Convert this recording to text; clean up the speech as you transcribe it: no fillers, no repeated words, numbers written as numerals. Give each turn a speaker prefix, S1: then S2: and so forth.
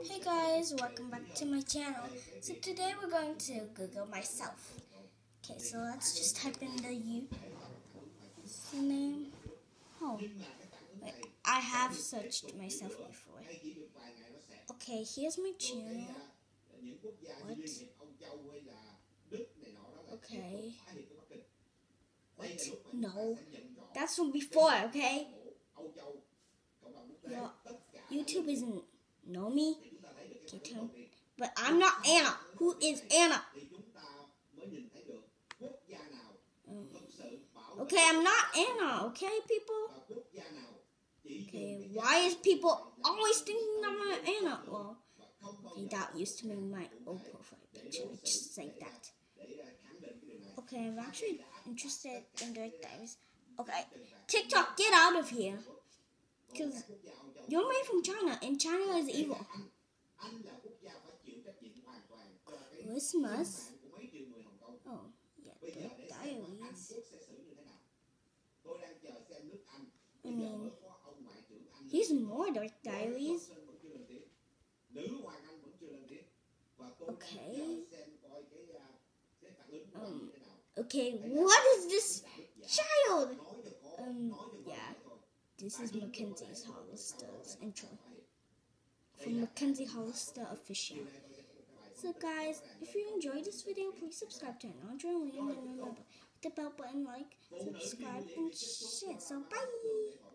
S1: Hey guys, welcome back to my channel. So today we're going to Google myself. Okay, so let's just type in the username. Oh, wait, I have searched myself before. Okay, here's my channel. What? Okay. What? No, that's from before, okay? YouTube isn't know me. Okay, but I'm not Anna. Who is Anna? Okay, I'm not Anna. Okay, people. Okay, why is people always thinking I'm not Anna? Well, okay, that used to be my old profile picture. Just like that. Okay, I'm actually interested in direct dives. Okay, TikTok, get out of here. Because you're made from China, and China is evil. Christmas? Oh, yeah, Direct Diaries. I mean, here's more Direct Diaries. Okay. Okay, what is this child? Yeah, this is Mackenzie's Hollister's intro. From Mackenzie Hollister Official. So guys, if you enjoyed this video, please subscribe to Andre and remember, hit the bell button, like, subscribe, and share. So bye!